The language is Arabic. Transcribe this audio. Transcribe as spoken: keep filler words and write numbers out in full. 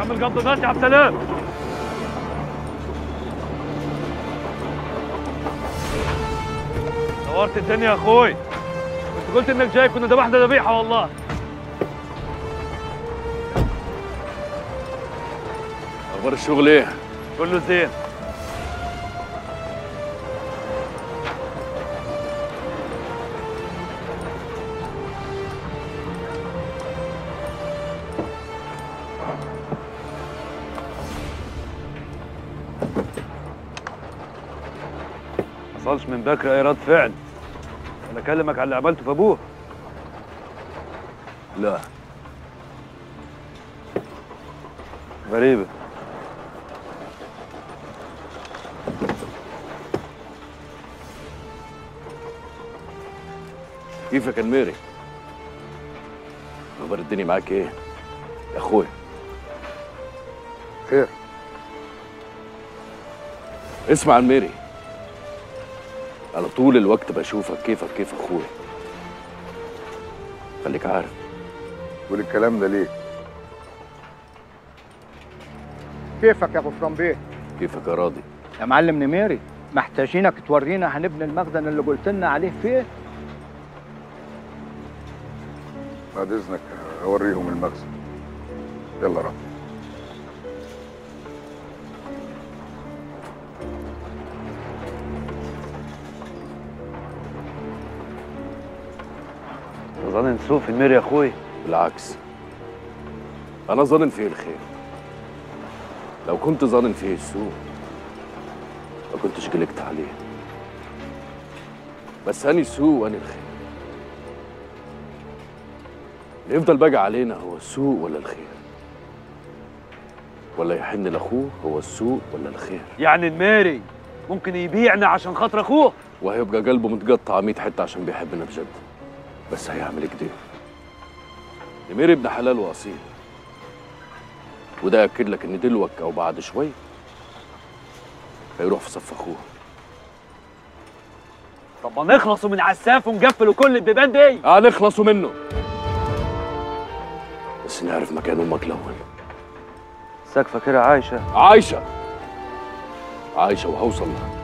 اعمل قبضه دلوقتي يا عبد السلام. نورت الدنيا يا اخوي. كنت قلت انك جاي كنا ذبحنا ذبيحه والله. اخبار الشغل ايه؟ كله زين. حصلش من بكره اي رد فعل؟ انا اكلمك على اللي عملته في ابوه؟ لا. غريبه. كيفك يا ميري؟ اخبار الدنيا معاك ايه؟ يا اخويا. خير. اسمع الميري، انا طول الوقت بشوفك كيفك كيف اخويا. خليك عارف. قول الكلام ده ليه؟ كيفك يا غفران بيه؟ كيفك يا راضي؟ يا معلم نميري، محتاجينك تورينا هنبني المخزن اللي قلت لنا عليه فيه. بعد اذنك اوريهم المخزن. يلا رب. ظنن سوء في المير يا اخوي؟ بالعكس، انا ظانن فيه الخير. لو كنت ظانن فيه السوء ما كنتش قلقت عليه. بس اني السوء واني الخير. اللي يفضل باقي علينا هو السوء ولا الخير؟ ولا يحن لاخوه هو السوء ولا الخير؟ يعني الميري ممكن يبيعنا عشان خاطر اخوه؟ وهيبقى قلبه متقطع مية حته عشان بيحبنا بجد. بس هيعمل كده. نمير ابن حلال واصيل، وده ياكد لك ان دلوك او بعد شوي هيروح في صف اخوه. طب ما نخلصوا من عساف ونقفلوا كل البيبان دي. اه نخلصوا منه، بس نعرف مكان امك الاول. ساك فاكرها عايشه؟ عايشه عايشه وهوصل لها.